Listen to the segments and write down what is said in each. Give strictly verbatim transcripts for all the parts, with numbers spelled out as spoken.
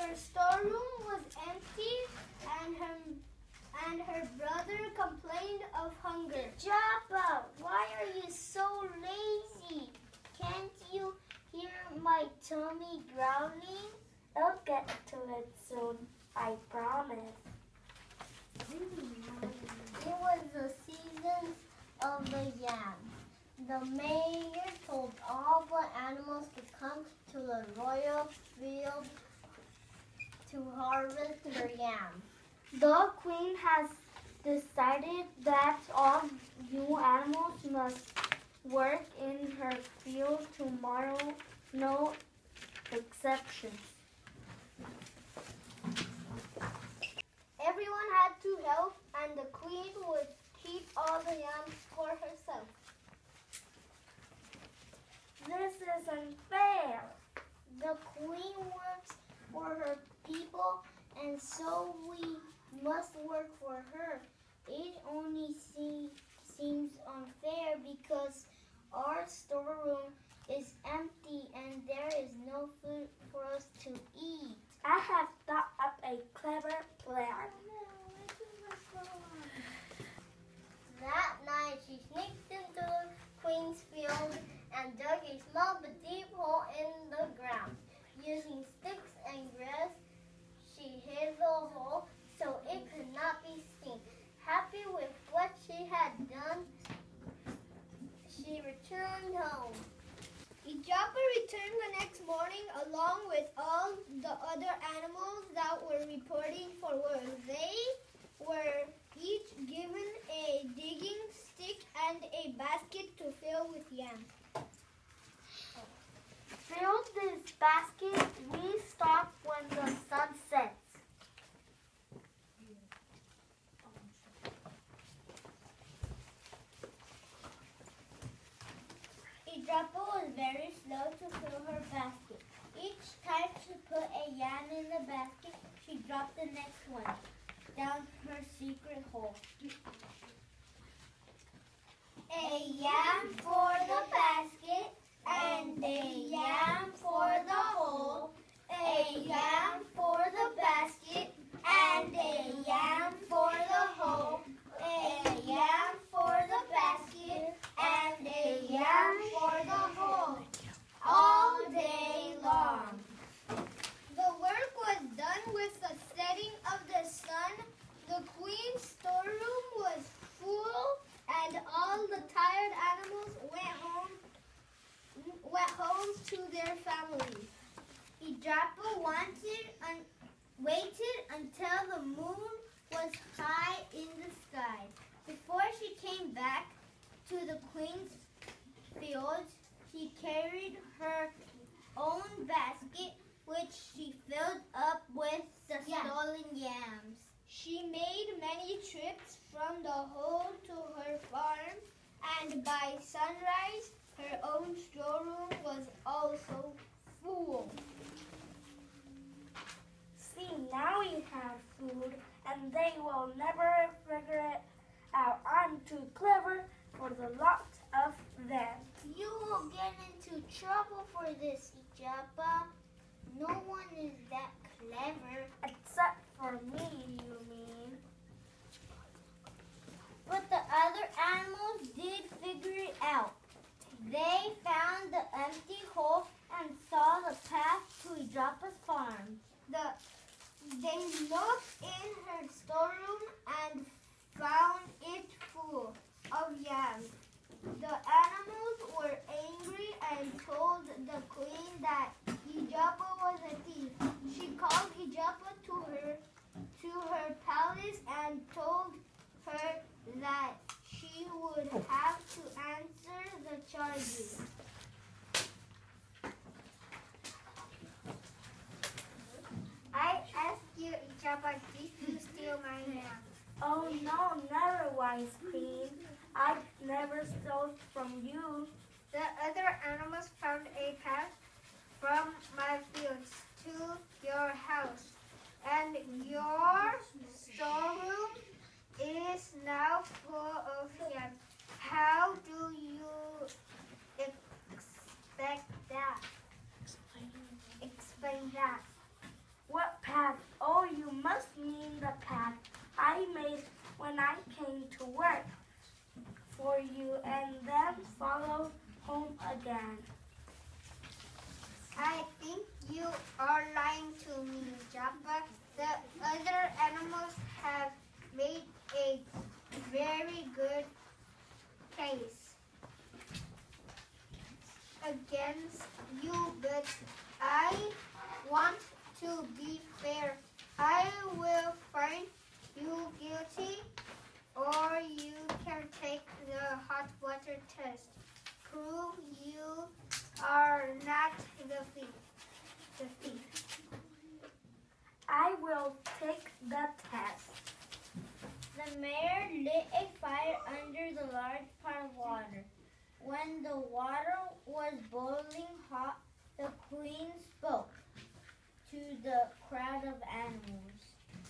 Her storeroom was empty, and her and her brother complained of hunger. Japa, why are you so lazy? Can't you hear my tummy growling? I'll get to it soon, I promise. It was the season of the yam. The mayor told all the animals to come to the royal field to harvest their yam. The queen has decided that all you animals must work in her field tomorrow, no exceptions. Everyone had to help, and the queen would keep all the yams for herself. This isn't fair. The queen works for her people, and so we must work for her. It only see, seems unfair because our storeroom is empty and there is no food for us to eat. I have thought up a clever plan. That night she sneaked into the queen's field and dug a small but deep hole in the ground. Using sticks and grass, she hid the hole so it could not be seen. Happy with what she had done, she returned home. Ijapa returned the next morning along with all the other animals that were reporting for work. They were each given a digging stick and a basket to fill with yams. Fill this basket. We stop when the sun sets. Ijapa was very slow to fill her basket. Each time she put a yam in the basket, she dropped the next one down her secret hole. A yam for the basket, and a yam for the hole. A yam for the basket, and a yam for the hole. A yam for the basket, and a yam for the hole. All day long. The work was done with the setting of the sun. The queen's storeroom was full, and all the tired animals went home, went home to their families. Ijapa wanted un waited until the moon was high in the sky before she came back to the queen's fields. She carried her own basket, which she filled up with the Yeah. stolen yams. She made many trips from the hole to her farm, and by sunrise, her own storeroom was also full. See, now we have food, and they will never figure it out. I'm too clever for the lot of them. You will get into trouble for this, Ijapa. No one is that clever. Except for me, you mean? But the other animals did figure it out. They found the empty hole and saw the path to Ijapa's farm. The, they looked in her storeroom and found it full of yams. The animals were angry and told the queen that Ijapa was a thief. She called Ijapa to her to her palace and told her that she would have to answer the charges. I asked you, Ijapa, did you steal my yam? Oh no, never, wise queen. I never stole from you. The other animals found a path from my fields to your house, and your storeroom is now full of yams. How do you expect that? Explain that. What when I came to work for you and then followed home again. I think you are lying to me, Japa. The other animals have made a very good case against you, but I want to be fair. I will find you guilty, or you can take the hot water test. Prove you are not the thief. The thief. I will take the test. The mayor lit a fire under the large pot of water. When the water was boiling hot, the queen spoke to the crowd of animals.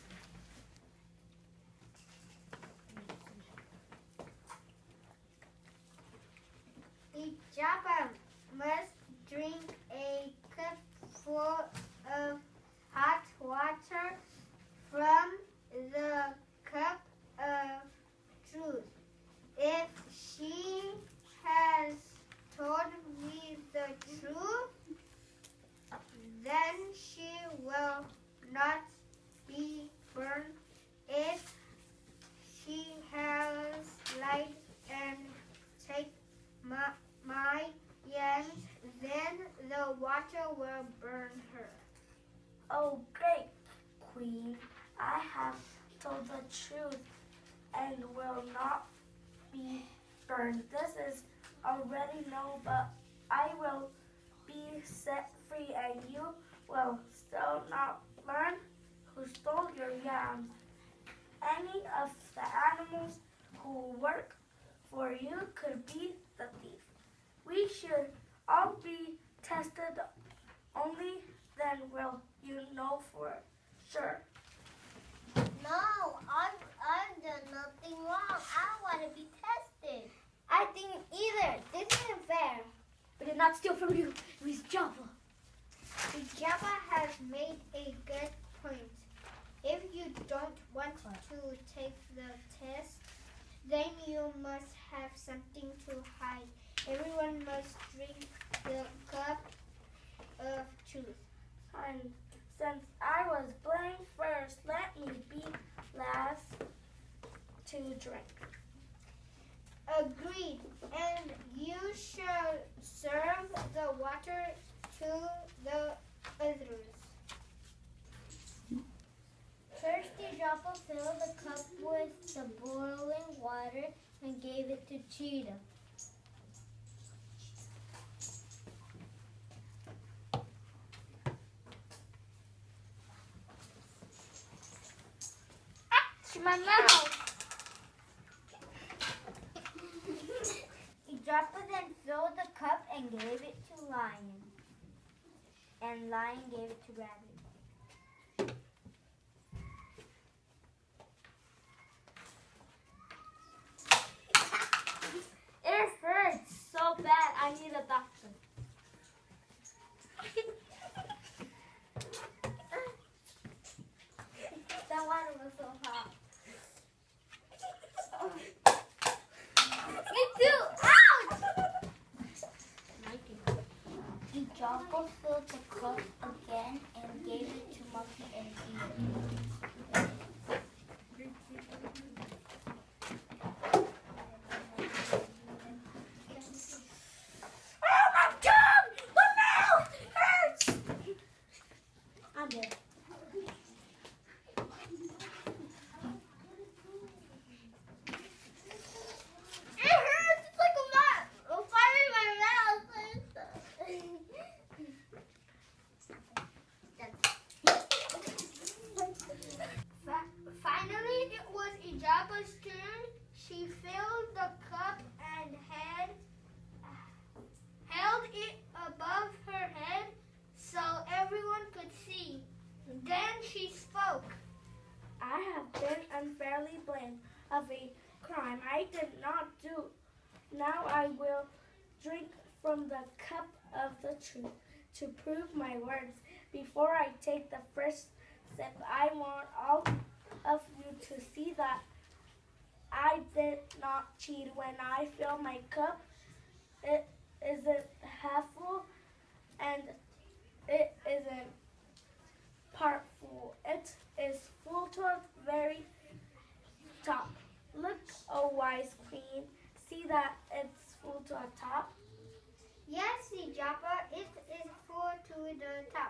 The Japa must drink a cup full of hot water from the cup of truth. If she has told me the truth, then she will not be burned. If she has lied and take my, my hands, then the water will burn her. Oh, great, Queen. I have told the truth and will not be burned. This is already known, but I will be set free and you will still not learn who stole your yams. Any of the animals who work for you could be the thief. We should all be tested, only then will you know for sure. No, I've, I've done nothing wrong. I want to be tested. I think either. This isn't fair. We did not steal from you, Miss Java. The Java has made a good point. If you don't want to take the test, then you must have something to hide. Everyone must drink the cup of truth. And since I was blamed first, let me be last to drink. Agreed. And you shall serve the water to the others. Thirsty Japa filled the cup with the boiling water and gave it to Cheetah. My mouth! Japa then filled the cup and gave it to Lion. And Lion gave it to Rabbit. It hurts so bad, I need a doctor. That water was so hot. Me too! Ouch! The Japa filled the cup again and gave it to Monkey and Eagle. Oh my tongue! My mouth hurts! I'm dead. Finally, it was Ijaba's turn. She filled the cup and had held it above her head so everyone could see. Then she spoke. I have been unfairly blamed of a crime I did not do. Now I will drink from the cup of the truth to prove my words. Before I take the first sip, I want all of you to see that I did not cheat. When I fill my cup, it isn't half full and it isn't part full. It is full to the very top. Look, O wise queen, see that it's full to the top? Yes, Ijapa, it is full to the top.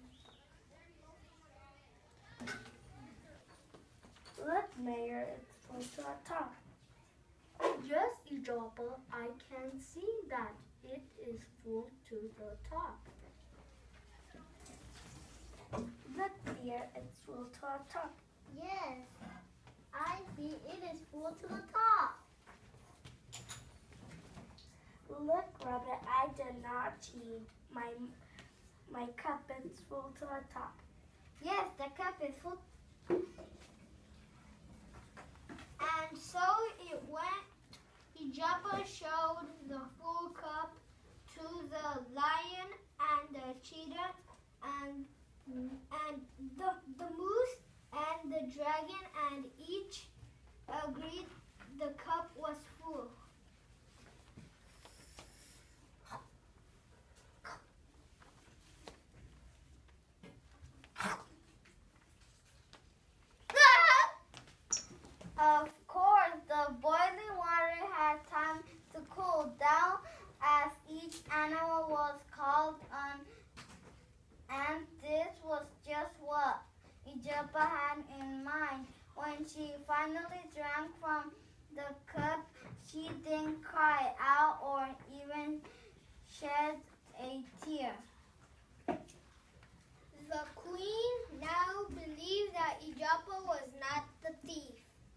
Look, Mayor, it's full to the top. Yes, Ijapa, I can see that it is full to the top. Look, dear, it's full to the top. Yes, I see it is full to the top. Look, Rabbit, I did not cheat. My my cup is full to the top. Yes, the cup is full. And so it went. Ijapa showed the full cup to the lion and the cheetah and and the the moose and the dragon, and each agreed the cup was full. Of course, the boiling water had time to cool down as each animal was called on, and this was just what Ijapa had in mind. When she finally drank from the cup, she didn't cry out or even shed a tear. The queen now believed that Ijapa was not the thief.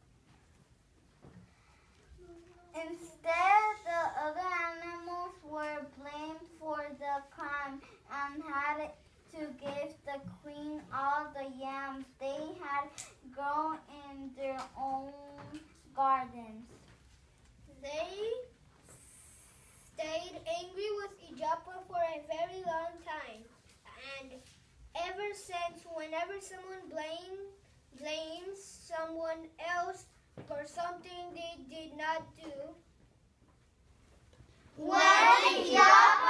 Instead, the other animals were blamed for the crime and had to give the queen all the yams they had grown in their own gardens. They stayed angry with Ijapa for a very long time, and ever since, whenever someone blame, blames someone else for something they did not do, When Ijapa